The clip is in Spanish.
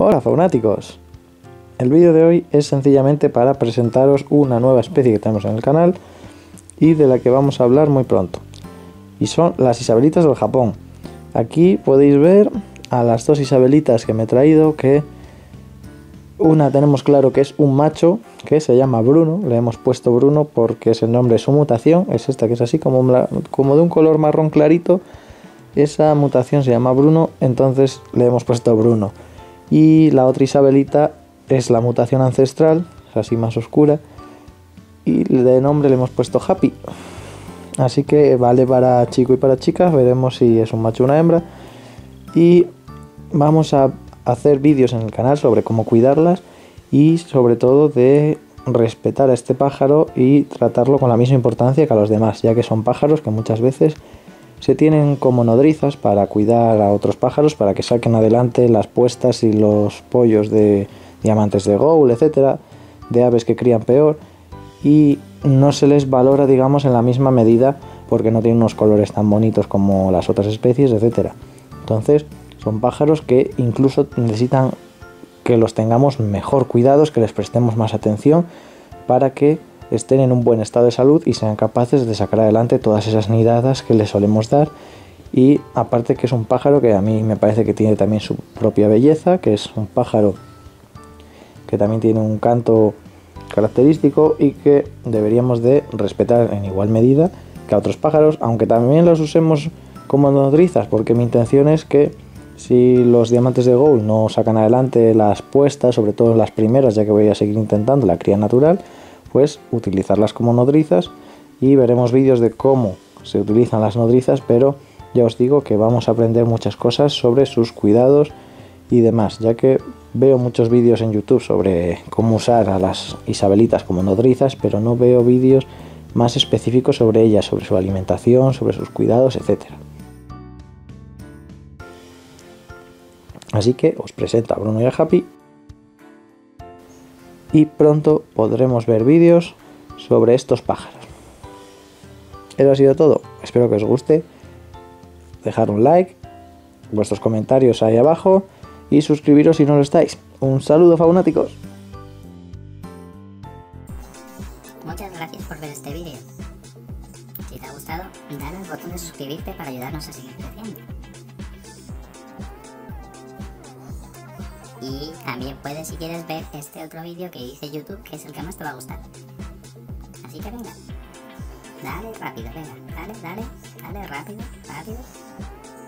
Hola faunáticos, el vídeo de hoy es sencillamente para presentaros una nueva especie que tenemos en el canal y de la que vamos a hablar muy pronto, y son las isabelitas del Japón. Aquí podéis ver a las dos isabelitas que me he traído, que una tenemos claro que es un macho que se llama Bruno, le hemos puesto Bruno porque es el nombre de su mutación, es esta que es así como de un color marrón clarito, esa mutación se llama Bruno, entonces le hemos puesto Bruno. Y la otra isabelita es la mutación ancestral, es así más oscura, y de nombre le hemos puesto Happy. Así que vale para chico y para chica, veremos si es un macho o una hembra. Y vamos a hacer vídeos en el canal sobre cómo cuidarlas y sobre todo de respetar a este pájaro y tratarlo con la misma importancia que a los demás, ya que son pájaros que muchas veces se tienen como nodrizas para cuidar a otros pájaros, para que saquen adelante las puestas y los pollos de diamantes de Gould, etcétera, de aves que crían peor, y no se les valora, digamos, en la misma medida porque no tienen unos colores tan bonitos como las otras especies, etcétera. Entonces, son pájaros que incluso necesitan que los tengamos mejor cuidados, que les prestemos más atención para que estén en un buen estado de salud y sean capaces de sacar adelante todas esas nidadas que les solemos dar. Y aparte que es un pájaro que a mí me parece que tiene también su propia belleza, que es un pájaro que también tiene un canto característico y que deberíamos de respetar en igual medida que a otros pájaros, aunque también los usemos como nodrizas, porque mi intención es que si los diamantes de Gould no sacan adelante las puestas, sobre todo las primeras, ya que voy a seguir intentando la cría natural, pues utilizarlas como nodrizas, y veremos vídeos de cómo se utilizan las nodrizas, pero ya os digo que vamos a aprender muchas cosas sobre sus cuidados y demás, ya que veo muchos vídeos en YouTube sobre cómo usar a las isabelitas como nodrizas, pero no veo vídeos más específicos sobre ellas, sobre su alimentación, sobre sus cuidados, etcétera. Así que os presento a Bruno y a Happy, y pronto podremos ver vídeos sobre estos pájaros. Eso ha sido todo, espero que os guste, dejar un like, vuestros comentarios ahí abajo y suscribiros si no lo estáis. Un saludo faunáticos. Muchas gracias por ver este vídeo. Si te ha gustado, dale al botón de suscribirte para ayudarnos a seguir creciendo. Y también puedes, si quieres, ver este otro vídeo que hice en YouTube, que es el que más te va a gustar. Así que venga, dale rápido, venga, dale rápido.